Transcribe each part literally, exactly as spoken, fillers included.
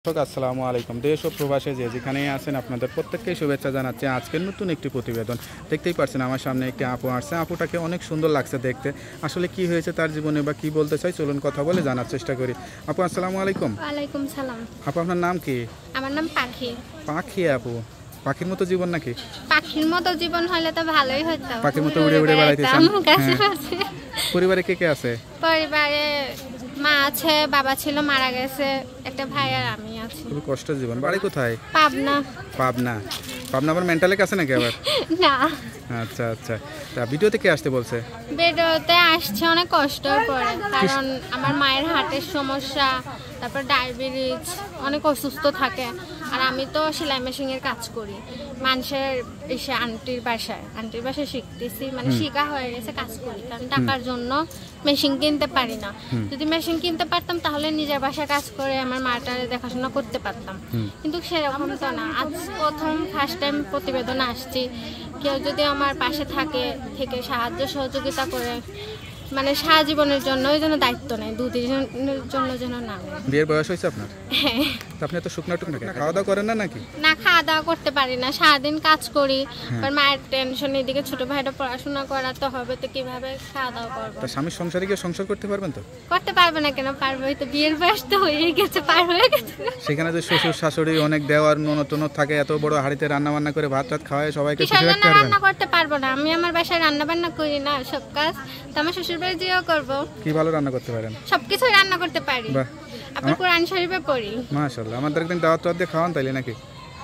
আসসালামু আলাইকুম। দেশ ও প্রবাসে যে যেখানেই আছেন আপনাদের প্রত্যেককেই শুভেচ্ছা জানাচ্ছি। আজকের নতুন একটি প্রতিবেদন দেখতেই পাচ্ছেন আমার সামনে একটি আপু আসছে। আপুটাকে অনেক সুন্দর লাগছে দেখতে। আসলে কি হয়েছে তার জীবনে বা কি বলতে চাই চলুন কথা বলে জানার চেষ্টা করি। আপু আসসালামু আলাইকুম। ওয়ালাইকুম সালাম। আপু আপনার নাম কি? আমার নাম পাখি। পাখি আপু, পাখির মতো জীবন নাকি? পাখির মতো জীবন হলে তো ভালোই হতো। পাখির মতো উড়ে উড়ে বেড়াইতেছেন। পরিবারে কে কে আছে? পরিবারে মা আছে, বাবা ছিল মারা গেছে, একটা ভাই আর আমি আছি। খুব কষ্টের জীবন। বাড়ি কোথায়? পাবনা। পাবনা। পাবনা আবার মেন্টালে কাছে নাকি আবার? না। আচ্ছা আচ্ছা। তা ভিডিওতে কে আসতে বলছে? ভিডিওতে আসছে অনেক কষ্টের পরে, কারণ আমার মায়ের হার্টের সমস্যা, তারপর ডায়াবেটিস, অনেক অসুস্থ থাকে। আর আমি তো সেলাই মেশিনের কাজ করি মানুষের এসে আন্টির বাসায় আন্টির বাসায় শিখতেছি, মানে শিখা হয়ে গেছে, কাজ করি কারণ টাকার জন্য মেশিন কিনতে পারি না। যদি মেশিন কিনতে পারতাম তাহলে নিজের বাসায় কাজ করে আমার মাটার দেখাশোনা করতে পারতাম, কিন্তু সেরকম তো না। আজ প্রথম ফার্স্ট টাইম প্রতিবেদন আসছি, কেউ যদি আমার পাশে থাকে থেকে সাহায্য সহযোগিতা করে, মানে সারা জীবনের জন্য ওই জন্য দায়িত্ব নেই, দুদিনের জন্য যেন না। বিয়ের বয়স হয়েছে আপনার? হ্যাঁ। আপনি তো শুকনো টুকনো খাওয়া দাওয়া করেন না নাকি? না, খাওয়া দাওয়া করতে পারি না, সারাদিন কাজ করি, আর মায়ের টেনশন, এদিকে ছোট ভাইটা পড়াশোনা করাতে হবে, তো কিভাবে খাওয়া দাওয়া করবো? তা স্বামীর সংসারে গিয়ে সংসার করতে পারবেন তো? করতে পারবে না কেন, পারবো। তো বিয়ের বয়স তো হয়ে গেছে, পার হয়ে গেছে। সেখানে যে শ্বশুর শাশুড়ি অনেক দেওয়ার ননদ থাকে, এত বড় হাড়িতে রান্না বান্না করে ভাত টাত খাওয়ায় সবাইকে খুশি রাখতে পারবেন? রান্না করতে পারবো না, আমি আমার বাসায় রান্না বান্না করি না, সব কাজ তো আমার শ্বশুর বাড়ি যেও করবো। কি ভালো রান্না করতে পারেন? সবকিছুই রান্না করতে পারি। বাহ, আপনি কোরআন শরীফে পড়ি। মাশাআল্লাহ। আমাদের একদিন দাওয়াত টাওয়াত দিয়ে খাওয়ান তাইলে নাকি?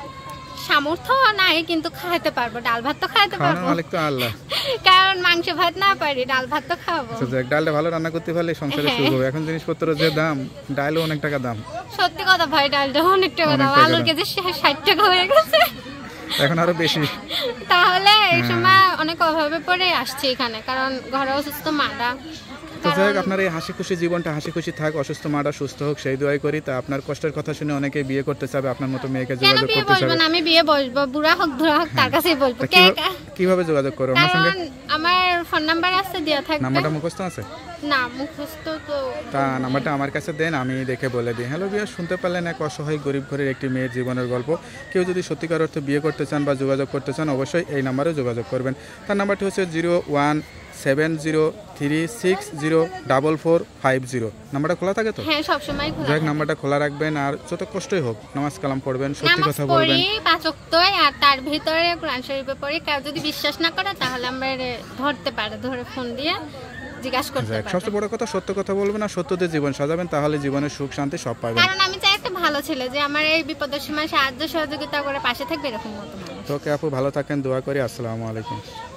সামর্থ্য নাই, কিন্তু খাইতে পারবো, ডাল ভাত তো খাইতে পারবো। মালিক তো আল্লাহ। কারণ মাংস ভাত না পারি, ডাল ভাত তো খাবো। আচ্ছা, ডালটা ভালো রান্না করতে পারলে সংসারে শুরু হবে। এখন জিনিসপত্রের যে দাম, ডালও অনেক টাকা দাম। সত্যি কথা ভাই, ডালটা অনেক টাকা দাম, আলুর কেজি ষাট টাকা হয়ে গেছে, এখন আরো বেশি। তাহলে এই সময় অনেক অভাবে পড়ে আসছে এখানে, কারণ ঘরে অসুস্থ মাটা। তো যাই হোক, আপনার এই হাসি খুশি জীবনটা হাসি খুশি থাক, অসুস্থ মাটা সুস্থ হোক সেই দোয়াই করি। তা আপনার কষ্টের কথা শুনে অনেকেই বিয়ে করতে চাবে, আপনার মতো মেয়েকে যোগাযোগ করতে চাবে। না, আমি বিয়ে বসবো, বুড়া হোক বুড়া হোক তার কাছেই বলবো। কিভাবে যোগাযোগ করব আমার সঙ্গে? আমার ফোন নাম্বার আছে, দেয়া থাকবে। নাম্বারটা মুখস্থ আছে? না, মুখস্থ তো। তা নাম্বারটা আমার কাছে দেন, আমি দেখে বলে দিই। হ্যালো বিয়ে, শুনতে পারলেন এক অসহায় গরিব ঘরের একটি মেয়ের জীবনের গল্প। কেউ যদি সত্যিকার অর্থে বিয়ে করতে চান বা যোগাযোগ করতে চান, অবশ্যই এই নাম্বারে যোগাযোগ করবেন। তার নাম্বারটি হচ্ছে zero one seven zero three six zero double four five zero. নাম্বারটা খোলা থাকে তো? হ্যাঁ, সবসময় খোলা। যাক, নাম্বারটা খোলা রাখবেন, আর যত কষ্টই হোক নামাজ কালাম পড়বেন, সত্যি কথা বলবেন। পাঁচ ওয়াক্ত, আর তার ভিতরে কোরআন শরীফে পড়ি। কেউ যদি বিশ্বাস না করে তাহলে আমরা ধরতে পারে, ধরে ফোন দিয়ে জিজ্ঞাসা করতে পারে। সবচেয়ে বড় কথা, সত্য কথা বলবেন আর সত্য দিয়ে জীবন সাজাবেন, তাহলে জীবনের সুখ শান্তি সব পাবেন। কারণ আমি চাই একটা ভালো ছেলে, যে আমার এই বিপদের সময় সাহায্য সহযোগিতা করে পাশে থাকবে, এরকম মতো। তো কে আপু, ভালো থাকেন, দোয়া করি। আসসালামু আলাইকুম।